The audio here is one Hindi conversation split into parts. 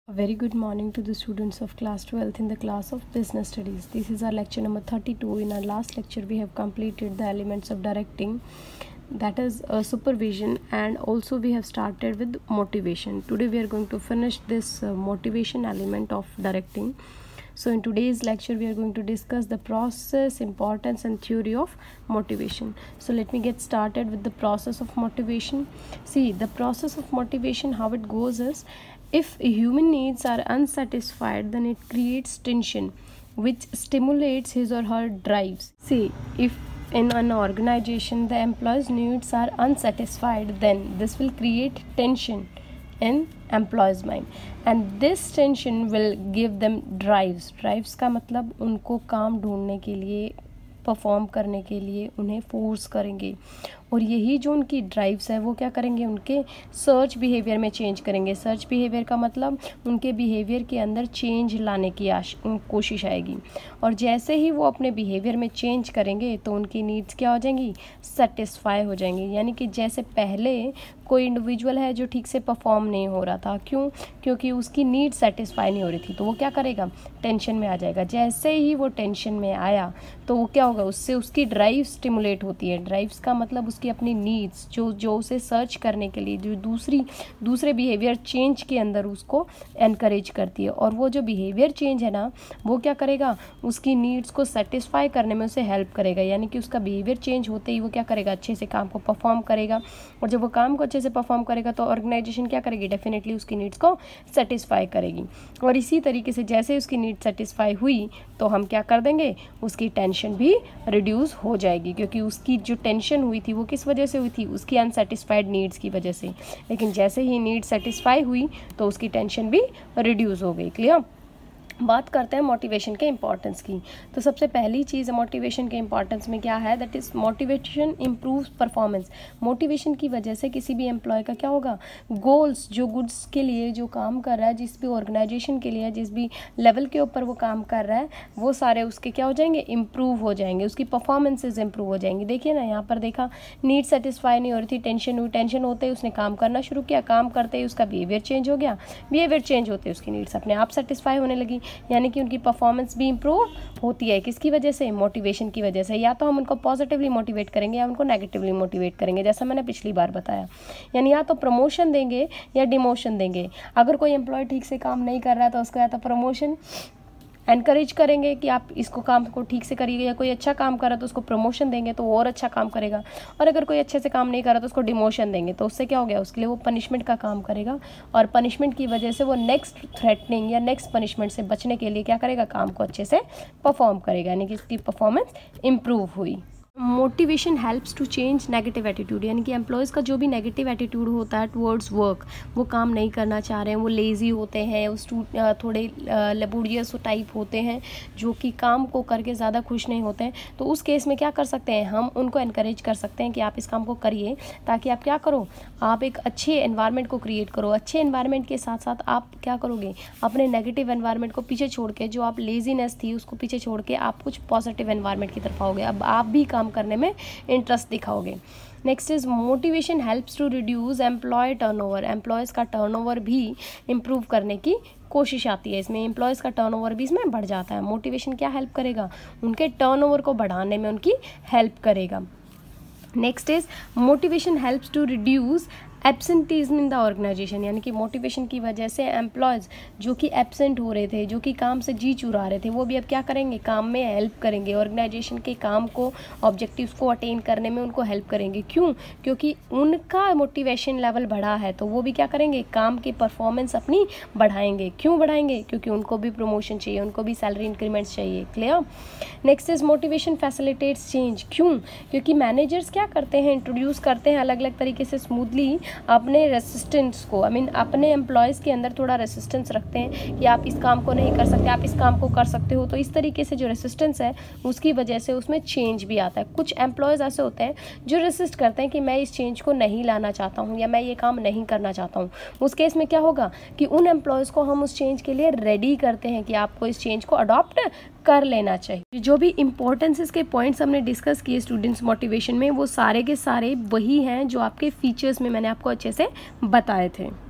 A very good morning to the students of class 12th in the class of business studies. This is our lecture number 32. In our last lecture we have completed the elements of directing, that is supervision, and also we have started with motivation. Today we are going to finish this motivation element of directing. So in today's lecture we are going to discuss the process, importance and theory of motivation. So let me get started with the process of motivation. See, the process of motivation, how it goes is, if human needs are unsatisfied, then it creates tension which stimulates his or her drives. See, if in an organization the employees' needs are unsatisfied, then this will create tension in employees mind, and this tension will give them drives. Drives का मतलब उनको काम ढूंढने के लिए, परफॉर्म करने के लिए उन्हें फोर्स करेंगे, और यही जो उनकी ड्राइव्स है वो क्या करेंगे, उनके सर्च बिहेवियर में चेंज करेंगे. सर्च बिहेवियर का मतलब उनके बिहेवियर के अंदर चेंज लाने की कोशिश आएगी, और जैसे ही वो अपने बिहेवियर में चेंज करेंगे तो उनकी नीड्स क्या हो जाएंगी, सेटिस्फाई हो जाएंगी. यानी कि जैसे पहले कोई इंडिविजुअल है जो ठीक से परफॉर्म नहीं हो रहा था, क्यों? क्योंकि उसकी नीड सेटिस्फाई नहीं हो रही थी, तो वो क्या करेगा, टेंशन में आ जाएगा. जैसे ही वो टेंशन में आया तो वो क्या होगा, उससे उसकी ड्राइव स्टिमुलेट होती है. ड्राइव्स का मतलब उसकी अपनी नीड्स जो उसे सर्च करने के लिए, जो दूसरे बिहेवियर चेंज के अंदर उसको एनकरेज करती है, और वो जो बिहेवियर चेंज है ना, वो क्या करेगा, उसकी नीड्स को सेटिस्फाई करने में उसे हेल्प करेगा. यानी कि उसका बिहेवियर चेंज होते ही वो क्या करेगा, अच्छे से काम को परफॉर्म करेगा, और जब वो काम को अच्छे से परफॉर्म करेगा तो ऑर्गेनाइजेशन क्या करेगी, डेफिनेटली उसकी नीड्स को सेटिस्फाई करेगी. और इसी तरीके से जैसे उसकी नीड सेटिस्फाई हुई तो हम क्या कर देंगे, उसकी टेंशन भी रिड्यूस हो जाएगी, क्योंकि उसकी जो टेंशन हुई थी वो किस वजह से हुई थी, उसकी अनसेटिस्फाइड नीड्स की वजह से. लेकिन जैसे ही नीड सेटिस्फाई हुई तो उसकी टेंशन भी रिड्यूस हो गई. क्लियर? बात करते हैं मोटिवेशन के इंपॉर्टेंस की. तो सबसे पहली चीज़ मोटिवेशन के इंपॉर्टेंस में क्या है, that is motivation improves performance. Motivation की वजह से किसी भी एम्प्लॉय का क्या होगा, गोल्स, जो गुड्स के लिए जो काम कर रहा है, जिस भी ऑर्गेनाइजेशन के लिए, जिस भी लेवल के ऊपर वो काम कर रहा है, वो सारे उसके क्या हो जाएंगे, इम्प्रूव हो जाएंगे, उसकी परफॉर्मेंसेज इम्प्रूव हो जाएंगी. देखिए ना, यहाँ पर देखा, नीड सेटिस्फाई नहीं हो रही थी, टेंशन हुई, टेंशन होते ही उसने काम करना शुरू किया, काम करते ही उसका बिहेवियर चेंज हो गया, बिहेवियर चेंज होते ही उसकी नीड्स अपने आप सेटिस्फाई होने लगी. यानी कि उनकी परफॉर्मेंस भी इंप्रूव होती है. किसकी वजह से, मोटिवेशन की वजह से. या तो हम उनको पॉजिटिवली मोटिवेट करेंगे या उनको नेगेटिवली मोटिवेट करेंगे, जैसा मैंने पिछली बार बताया. यानी या तो प्रमोशन देंगे या डिमोशन देंगे. अगर कोई एम्प्लॉय ठीक से काम नहीं कर रहा है तो उसको या तो प्रमोशन एनकरेज करेंगे कि आप इसको काम को ठीक से करिए, या कोई अच्छा काम कर रहा है तो उसको प्रमोशन देंगे तो वो और अच्छा काम करेगा, और अगर कोई अच्छे से काम नहीं कर रहा तो उसको डिमोशन देंगे, तो उससे क्या हो गया, उसके लिए वो पनिशमेंट का काम करेगा, और पनिशमेंट की वजह से वो नेक्स्ट थ्रेटनिंग या नेक्स्ट पनिशमेंट से बचने के लिए क्या करेगा, काम को अच्छे से परफॉर्म करेगा. यानी कि इसकी परफॉर्मेंस इंप्रूव हुई. Motivation helps to change negative attitude. यानी कि एम्प्लॉयज़ का जो भी नेगेटिव एटीट्यूड होता है टुवर्ड्स वर्क, वो काम नहीं करना चाह रहे हैं, वो लेज़ी होते हैं, उस थोड़े लेबोरियस टाइप होते हैं, जो कि काम को करके ज़्यादा खुश नहीं होते हैं, तो उस केस में क्या कर सकते हैं, हम उनको एनकरेज कर सकते हैं कि आप इस काम को करिए, ताकि आप क्या करो, आप एक अच्छे एनवायरनमेंट को क्रिएट करो. अच्छे एनवायरनमेंट के साथ साथ आप क्या करोगे, अपने नेगेटिव एनवायरनमेंट को पीछे छोड़ के, जो आप लेजीनेस थी उसको पीछे छोड़ के आप कुछ पॉजिटिव एनवायरनमेंट की तरफ आओगे. अब आप भी काम करने में इंटरेस्ट दिखाओगे. Next is motivation helps to reduce employee turnover. Employees का टर्नओवर भी इम्प्रूव करने की कोशिश आती है इसमें. एम्प्लॉयज़ का टर्नओवर भी इसमें बढ़ जाता है. मोटिवेशन क्या हेल्प करेगा, उनके टर्नओवर को बढ़ाने में उनकी हेल्प करेगा. Next is motivation helps to reduce absenteeism in the organisation. यानी कि मोटिवेशन की वजह से एम्प्लॉयज़ जो कि एब्सेंट हो रहे थे, जो कि काम से जी चुरा रहे थे, वो भी अब क्या करेंगे, काम में हेल्प करेंगे, ऑर्गेनाइजेशन के काम को, ऑब्जेक्टिव्स को अटेन करने में उनको हेल्प करेंगे. क्यों? क्योंकि उनका मोटिवेशन लेवल बढ़ा है, तो वो भी क्या करेंगे, काम की परफॉर्मेंस अपनी बढ़ाएंगे. क्यों बढ़ाएंगे? क्योंकि उनको भी प्रमोशन चाहिए, उनको भी सैलरी इंक्रीमेंट्स चाहिए. Clear? Next is motivation facilitates change. क्यों? क्योंकि मैनेजर्स क्या करते हैं, इंट्रोड्यूस करते हैं अलग अलग तरीके से स्मूथली अपने रेसिस्टेंस को, अपने एम्प्लॉयज़ के अंदर थोड़ा रेसिस्टेंस रखते हैं कि आप इस काम को नहीं कर सकते, आप इस काम को कर सकते हो. तो इस तरीके से जो रेसिस्टेंस है उसकी वजह से उसमें चेंज भी आता है. कुछ एम्प्लॉयज़ ऐसे होते हैं जो रेसिस्ट करते हैं कि मैं इस चेंज को नहीं लाना चाहता हूँ, या मैं ये काम नहीं करना चाहता हूँ. उस केस में क्या होगा कि उन एम्प्लॉयज़ को हम उस चेंज के लिए रेडी करते हैं कि आपको इस चेंज को अडॉप्ट कर लेना चाहिए. जो भी इंपॉर्टेंसेस के पॉइंट्स हमने डिस्कस किए स्टूडेंट्स मोटिवेशन में, वो सारे के सारे वही हैं जो आपके फीचर्स में मैंने आपको अच्छे से बताए थे.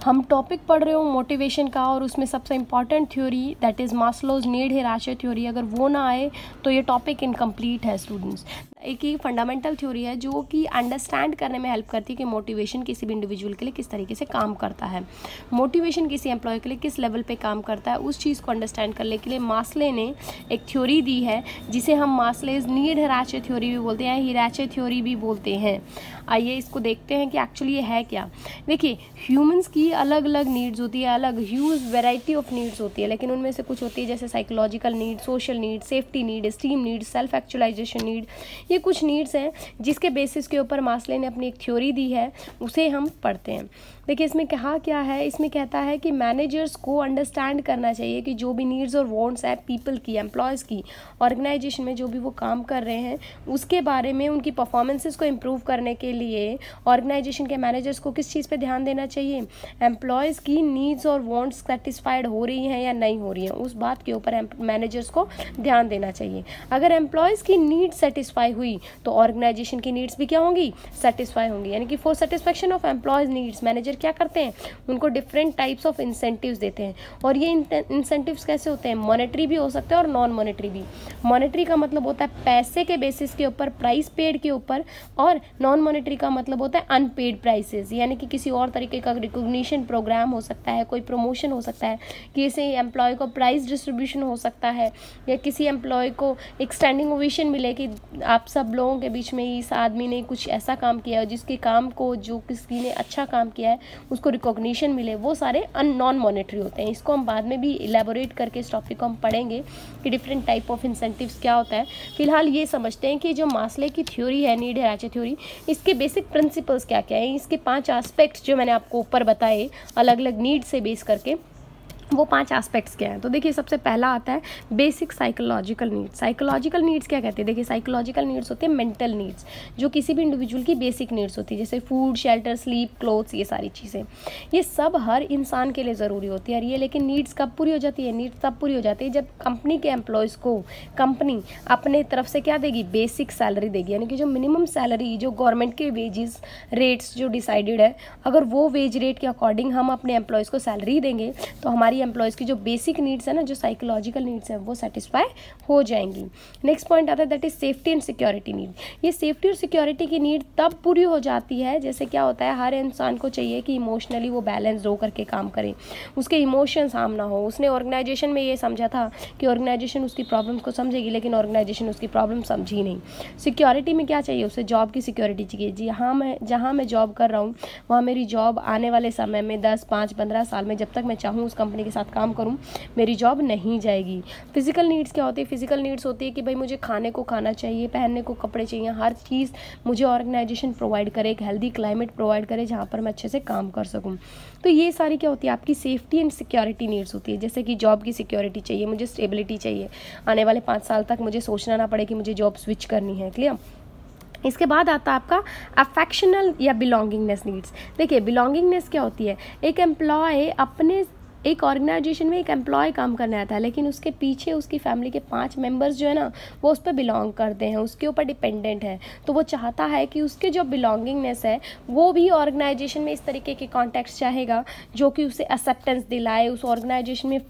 हम टॉपिक पढ़ रहे हो मोटिवेशन का और उसमें सबसे important theory that is Maslow's need hierarchy theory, अगर वो ना आए तो ये टॉपिक इनकम्प्लीट है स्टूडेंट्स। एक ही फंडामेंटल थ्योरी है जो कि अंडरस्टैंड करने में हेल्प करती है कि मोटिवेशन किसी भी इंडिविजुअल के लिए किस तरीके से काम करता है, मोटिवेशन किसी एम्प्लॉय के लिए किस लेवल पे काम करता है, उस चीज़ को अंडरस्टैंड करने के लिए मास्ले ने एक थ्योरी दी है जिसे हम मास्लेज नीड हिरार्ची थ्योरी भी बोलते हैं, हिरार्ची थ्योरी भी बोलते हैं। आइए इसको देखते हैं कि एक्चुअली ये है क्या। देखिए ह्यूमंस की अलग अलग नीड्स होती है, अलग ह्यूज वैरायटी ऑफ नीड्स होती है, लेकिन उनमें से कुछ होती है जैसे psychological need, social need, safety need, esteem need, self actualisation need. ये कुछ नीड्स हैं जिसके बेसिस के ऊपर मास्ले ने अपनी एक थ्योरी दी है, उसे हम पढ़ते हैं। देखिए इसमें कहा क्या है, इसमें कहता है कि मैनेजर्स को अंडरस्टैंड करना चाहिए कि जो भी नीड्स और वांट्स है पीपल की, एम्प्लॉयज़ की, ऑर्गेनाइजेशन में जो भी वो काम कर रहे हैं उसके बारे में उनकी परफॉर्मेंसेस को इम्प्रूव करने के लिए ऑर्गेनाइजेशन के मैनेजर्स को किस चीज़ पे ध्यान देना चाहिए, एम्प्लॉयज़ की नीड्स और वांट्स सेटिस्फाइड हो रही हैं या नहीं हो रही हैं, उस बात के ऊपर मैनेजर्स को ध्यान देना चाहिए। अगर एम्प्लॉयज़ की नीड्स सेटिस्फाई हुई तो ऑर्गेनाइजेशन की नीड्स भी क्या होंगी, सेटिस्फाई होंगी। यानी कि for satisfaction of employees needs manager क्या करते हैं, उनको डिफरेंट टाइप्स ऑफ इंसेंटिव्स देते हैं। और ये इंसेंटिव्स कैसे होते हैं, मॉनेटरी भी हो सकते हैं और नॉन मॉनेटरी भी। मॉनेटरी का मतलब होता है पैसे के बेसिस के ऊपर, प्राइस पेड के ऊपर, और नॉन मॉनेटरी का मतलब होता है अनपेड प्राइसेस, यानी कि किसी और तरीके का रिकॉग्निशन प्रोग्राम हो सकता है, कोई प्रमोशन हो सकता है, किसी एम्प्लॉय को प्राइस डिस्ट्रीब्यूशन हो सकता है, या किसी एम्प्लॉय को एक स्टैंडिंग ओवेशन मिले कि आप सब लोगों के बीच में इस आदमी ने कुछ ऐसा काम किया है जिसके काम को जो किसी ने अच्छा काम किया है उसको रिकॉग्निशन मिले, वो सारे नॉन मॉनेटरी होते हैं। इसको हम बाद में भी इलेबोरेट करके इस टॉपिक को हम पढ़ेंगे कि डिफरेंट टाइप ऑफ इंसेंटिव्स क्या होता है। फिलहाल ये समझते हैं कि जो मास्ले की थ्योरी है, नीड हिरार्ची थ्योरी, इसके बेसिक प्रिंसिपल्स क्या क्या है, इसके 5 एस्पेक्ट्स जो मैंने आपको ऊपर बताए अलग अलग नीड से बेस करके, वो 5 एस्पेक्ट्स क्या हैं। तो देखिए सबसे पहला आता है basic psychological needs. Psychological needs क्या कहते हैं, देखिए साइकोलॉजिकल नीड्स होते हैं मेंटल नीड्स, जो किसी भी इंडिविजुअल की बेसिक नीड्स होती है, जैसे फूड, शेल्टर, स्लीप, क्लोथ्स, ये सारी चीज़ें, ये सब हर इंसान के लिए ज़रूरी होती है। और ये लेकिन नीड्स कब पूरी हो जाती है, नीड्स तब पूरी हो जाती है जब कंपनी के एम्प्लॉयज़ को कंपनी अपने तरफ से क्या देगी, बेसिक सैलरी देगी। यानी कि जो मिनिमम सैलरी, जो गवर्नमेंट के वेजेस रेट्स जो डिसाइडेड है, अगर वो वेज रेट के अकॉर्डिंग हम अपने एम्प्लॉयज़ को सैलरी देंगे तो हमारी एम्प्लॉयज़ की जो बेसिक नीड्स है ना, जो साइकोलॉजिकल नीड्स है, वो सेटिस्फाई हो जाएंगी। नेक्स्ट पॉइंट आता है that is safety and security need. ये सेफ्टी और सिक्योरिटी की नीड तब पूरी हो जाती है जैसे क्या होता है, हर इंसान को चाहिए कि इमोशनली वो बैलेंस्ड हो करके काम करे, उसके इमोशंस हार्म ना हो। उसने ऑर्गेनाइजेशन में ये समझा था कि ऑर्गेनाइजेशन उसकी प्रॉब्लम्स को समझेगी, लेकिन ऑर्गेनाइजेशन उसकी प्रॉब्लम समझी नहीं। सिक्योरिटी में क्या चाहिए, उसे जॉब की सिक्योरिटी चाहिए। जी हाँ, मैं जहाँ मैं जॉब कर रहा हूँ वहाँ मेरी जॉब आने वाले समय में 10, 5, 15 साल में, जब तक मैं चाहूँ उस कंपनी के साथ काम करूं, मेरी जॉब नहीं जाएगी। फिजिकल नीड्स क्या होती है, फिजिकल नीड्स होती है कि भाई मुझे खाने को खाना चाहिए, पहनने को कपड़े चाहिए, हर चीज़ मुझे ऑर्गेनाइजेशन प्रोवाइड करे, एक हेल्दी क्लाइमेट प्रोवाइड करे जहाँ पर मैं अच्छे से काम कर सकूँ। तो ये सारी क्या होती है, आपकी सेफ्टी एंड सिक्योरिटी नीड्स होती है। जैसे कि जॉब की सिक्योरिटी चाहिए, मुझे स्टेबिलिटी चाहिए, आने वाले 5 साल तक मुझे सोचना ना पड़े कि मुझे जॉब स्विच करनी है। क्लियर। इसके बाद आता है आपका अफेक्शनल या बिलोंगिंगनेस नीड्स। देखिए बिलोंगिंगनेस क्या होती है, एक एम्प्लॉय अपने एक ऑर्गेनाइजेशन में एक एम्प्लॉय काम करने आता है, लेकिन उसके पीछे उसकी फैमिली के 5 मेंबर्स जो है ना, वो उस पर बिलोंग करते हैं, उसके ऊपर डिपेंडेंट है। तो वो चाहता है कि उसके जो बिलोंगिंगनेस है वो भी ऑर्गेनाइजेशन में इस तरीके के कॉन्टेक्ट्स चाहेगा जो कि उसे एक्सेप्टेंस दिलाए, उस ऑर्गेनाइजेशन में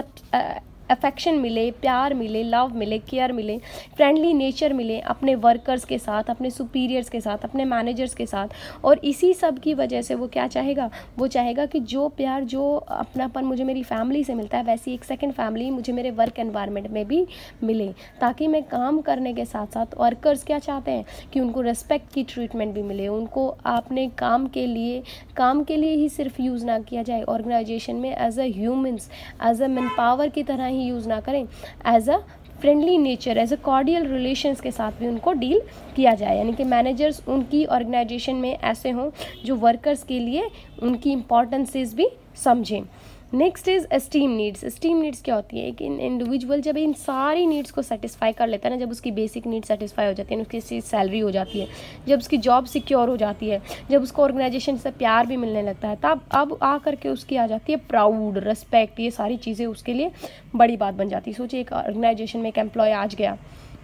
अफेक्शन मिले, प्यार मिले, लव मिले, केयर मिले, फ्रेंडली नेचर मिले अपने वर्कर्स के साथ, अपने सुपीरियर्स के साथ, अपने मैनेजर्स के साथ। और इसी सब की वजह से वो क्या चाहेगा, वो चाहेगा कि जो प्यार, जो अपनापन मुझे मेरी फैमिली से मिलता है, वैसी एक सेकंड फैमिली मुझे मेरे वर्क एनवायरनमेंट में भी मिले, ताकि मैं काम करने के साथ साथ वर्कर्स क्या चाहते हैं कि उनको रेस्पेक्ट की ट्रीटमेंट भी मिले, उनको अपने काम के लिए ही सिर्फ यूज़ ना किया जाए ऑर्गेनाइजेशन में, as a humans, as a man power की तरह यूज़ ना करें, as a friendly nature, as a cordial relations के साथ भी उनको डील किया जाए। यानी कि मैनेजर्स उनकी ऑर्गेनाइजेशन में ऐसे हों जो वर्कर्स के लिए उनकी इंपॉर्टेंसेस भी समझें। Next is esteem needs. Esteem needs क्या होती है, एक इंडिविजुअल जब इन सारी नीड्स को सेटिस्फाई कर लेता है ना, जब उसकी बेसिक नीड्स सेटिस्फाई हो जाती है, उसकी सैलरी हो जाती है, जब उसकी जॉब सिक्योर हो जाती है, जब उसको ऑर्गेनाइजेशन से प्यार भी मिलने लगता है, तब अब आ करके उसकी आ जाती है प्राउड, रिस्पेक्ट, ये सारी चीज़ें उसके लिए बड़ी बात बन जाती है। सोचिए एक ऑर्गेनाइजेशन में एक एम्प्लॉय आज गया,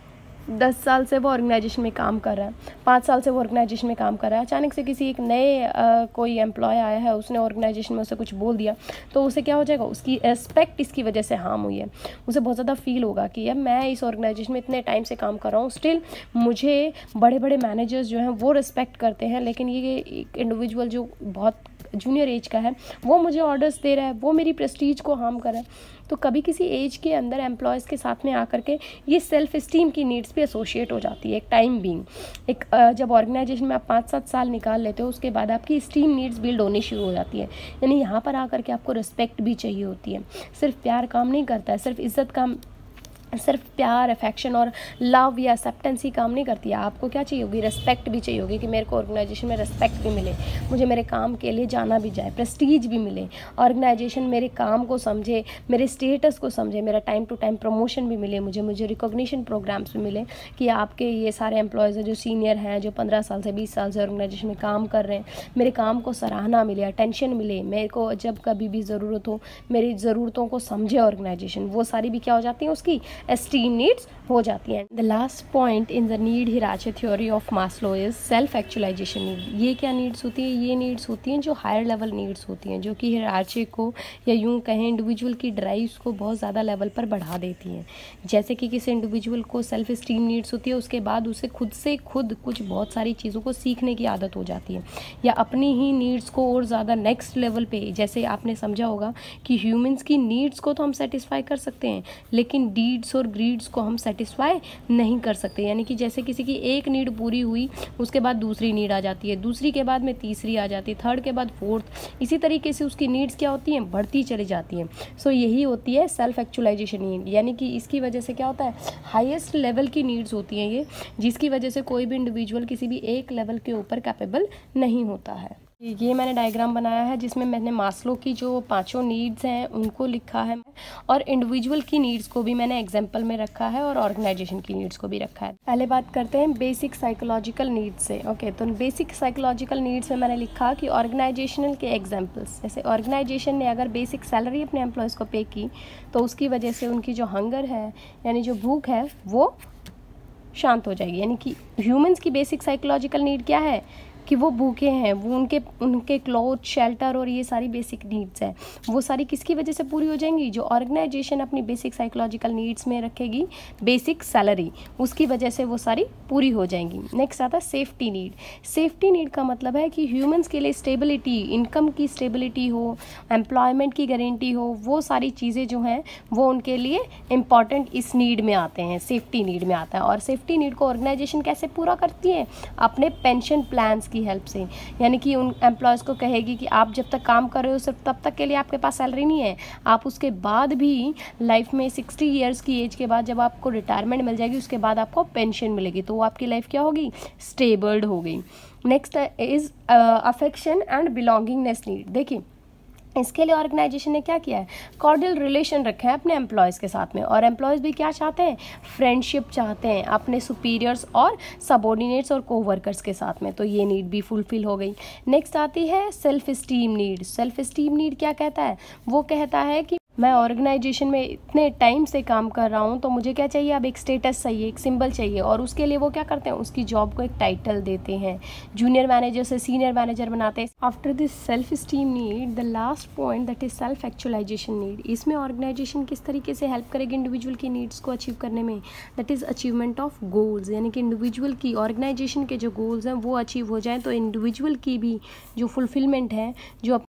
10 साल से वो ऑर्गेनाइजेशन में काम कर रहा है, 5 साल से वो ऑर्गेनाइजेशन में काम कर रहा है, अचानक से किसी एक नए कोई एम्प्लॉय आया है, उसने ऑर्गेनाइजेशन में उसे कुछ बोल दिया, तो उसे क्या हो जाएगा, उसकी रिस्पेक्ट इसकी वजह से हार्म हुई है। उसे बहुत ज़्यादा फील होगा कि यार मैं इस ऑर्गेनाइजेशन में इतने टाइम से काम कर रहा हूँ, स्टिल मुझे बड़े बड़े मैनेजर्स जो हैं वो रिस्पेक्ट करते हैं, लेकिन ये एक इंडिविजुअल जो बहुत जूनियर एज का है वो मुझे ऑर्डर्स दे रहा है, वो मेरी प्रेस्टीज को हार्म कर रहा है। तो कभी किसी एज के अंदर एम्प्लॉयज़ के साथ में आकर के ये सेल्फ इस्टीम की नीड्स भी एसोशिएट हो जाती है एक टाइम बीइंग। एक जब ऑर्गेनाइजेशन में आप 5-7 साल निकाल लेते हो, उसके बाद आपकी स्टीम नीड्स बिल्ड होनी शुरू हो जाती है। यानी यहाँ पर आकर के आपको रिस्पेक्ट भी चाहिए होती है। सिर्फ प्यार काम नहीं करता है, सिर्फ इज्जत काम, सिर्फ प्यार, अफेक्शन और लव या एक्सेप्टेंस ही काम नहीं करती है। आपको क्या चाहिए होगी, रिस्पेक्ट भी चाहिए होगी कि मेरे को ऑर्गेनाइजेशन में रिस्पेक्ट भी मिले, मुझे मेरे काम के लिए जाना भी जाए, प्रेस्टीज भी मिले, ऑर्गेनाइजेशन मेरे काम को समझे, मेरे स्टेटस को समझे, मेरा टाइम टू टाइम प्रमोशन भी मिले, मुझे रिकॉग्निशन प्रोग्राम्स भी मिले कि आपके ये सारे एम्प्लॉयज़ हैं जो सीनियर हैं, जो 15 साल से 20 साल से ऑर्गेनाइजेशन में काम कर रहे हैं, मेरे काम को सराहना मिले, अटेंशन मिले, मेरे को जब कभी भी ज़रूरत हो मेरी ज़रूरतों को समझे ऑर्गेनाइजेशन, वो सारी भी क्या हो जाती हैं, उसकी esteem needs हो जाती हैं। The last point in the need hierarchy theory of Maslow is self actualization need। ये क्या नीड्स होती है, ये नीड्स होती हैं जो हायर लेवल नीड्स होती हैं, जो कि हायरार्ची को या यूँ कहें इंडिविजुअल की ड्राइव्स को बहुत ज़्यादा लेवल पर बढ़ा देती हैं। जैसे कि किसी इंडिविजुअल को सेल्फ इस्टीम नीड्स होती है, उसके बाद उसे खुद से खुद कुछ बहुत सारी चीज़ों को सीखने की आदत हो जाती है, या अपनी ही नीड्स को और ज़्यादा नेक्स्ट लेवल पे, जैसे आपने समझा होगा कि ह्यूमंस की नीड्स को तो हम सेटिस्फाई कर सकते हैं, लेकिन डीड्स और ग्रीड्स को हम सेटिस्फाई नहीं कर सकते। यानी कि जैसे किसी की एक नीड पूरी हुई, उसके बाद दूसरी नीड आ जाती है, दूसरी के बाद में तीसरी आ जाती है, थर्ड के बाद फोर्थ, इसी तरीके से उसकी नीड्स क्या होती हैं, बढ़ती चली जाती हैं। सो यही होती है सेल्फ एक्चुअलाइजेशन नीड। यानी कि इसकी वजह से क्या होता है, हाईएस्ट लेवल की नीड्स होती हैं ये, जिसकी वजह से कोई भी इंडिविजुअल किसी भी एक लेवल के ऊपर कैपेबल नहीं होता है। ये मैंने डायग्राम बनाया है जिसमें मैंने मास्लो की जो 5 नीड्स हैं उनको लिखा है, और इंडिविजुअल की नीड्स को भी मैंने एग्जांपल में रखा है, और ऑर्गेनाइजेशन की नीड्स को भी रखा है। पहले बात करते हैं बेसिक साइकोलॉजिकल नीड्स से। ओके, तो बेसिक साइकोलॉजिकल नीड्स में मैंने लिखा कि ऑर्गेनाइजेशनल के एग्जाम्पल्स, जैसे ऑर्गेनाइजेशन ने अगर बेसिक सैलरी अपने एम्प्लॉयज़ को पे की, तो उसकी वजह से उनकी जो हंगर है यानी जो भूख है वो शांत हो जाएगी। यानी कि ह्यूमंस की बेसिक साइकोलॉजिकल नीड क्या है कि वो भूखे हैं, वो उनके क्लॉथ, शेल्टर और ये सारी बेसिक नीड्स हैं, वो सारी किसकी वजह से पूरी हो जाएंगी, जो ऑर्गेनाइजेशन अपनी बेसिक साइकोलॉजिकल नीड्स में रखेगी बेसिक सैलरी, उसकी वजह से वो सारी पूरी हो जाएंगी। नेक्स्ट आता है सेफ्टी नीड। सेफ्टी नीड का मतलब है कि ह्यूमंस के लिए स्टेबिलिटी, इनकम की स्टेबिलिटी हो, एम्प्लॉयमेंट की गारंटी हो, वो सारी चीज़ें जो हैं वो उनके लिए इम्पॉर्टेंट इस नीड में आते हैं, सेफ्टी नीड में आता है। और सेफ्टी नीड को ऑर्गेनाइजेशन कैसे पूरा करती है, अपने पेंशन प्लान्स की हेल्प से। यानी कि उन एम्प्लॉयज़ को कहेगी कि आप जब तक काम कर रहे हो सिर्फ तब तक के लिए आपके पास सैलरी नहीं है, आप उसके बाद भी लाइफ में 60 ईयर्स की एज के बाद जब आपको रिटायरमेंट मिल जाएगी, उसके बाद आपको पेंशन मिलेगी, तो वो आपकी लाइफ क्या होगी, स्टेबल्ड हो गई। Next is affection and belongingness need. देखिए इसके लिए ऑर्गेनाइजेशन ने क्या किया है, कॉर्डियल रिलेशन रखा है अपने एम्प्लॉयज़ के साथ में, और एम्प्लॉयज़ भी क्या चाहते हैं, फ्रेंडशिप चाहते हैं अपने सुपीरियर्स और सबॉर्डिनेट्स और कोवर्कर्स के साथ में, तो ये नीड भी फुलफिल हो गई। नेक्स्ट आती है self esteem need. Self esteem need क्या कहता है, वो कहता है कि मैं ऑर्गेनाइजेशन में इतने टाइम से काम कर रहा हूँ, तो मुझे क्या चाहिए, अब एक स्टेटस चाहिए, एक सिंबल चाहिए, और उसके लिए वो क्या करते हैं, उसकी जॉब को एक टाइटल देते हैं, जूनियर मैनेजर से सीनियर मैनेजर बनाते हैं। After this self esteem need, the last point that is self actualisation need. इसमें ऑर्गेनाइजेशन किस तरीके से हेल्प करेगी इंडिविजुअल की नीड्स को अचीव करने में, that is achievement of goals. यानी कि इंडिविजुअल की, ऑर्गेनाइजेशन के जो गोल्स हैं वो अचीव हो जाएँ, तो इंडिविजुअल की भी जो फुलफिलमेंट है, जो